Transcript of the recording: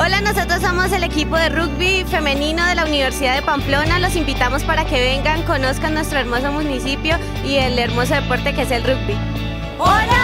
Hola, nosotros somos el equipo de rugby femenino de la Universidad de Pamplona. Los invitamos para que vengan, conozcan nuestro hermoso municipio y el hermoso deporte que es el rugby. ¡Hola!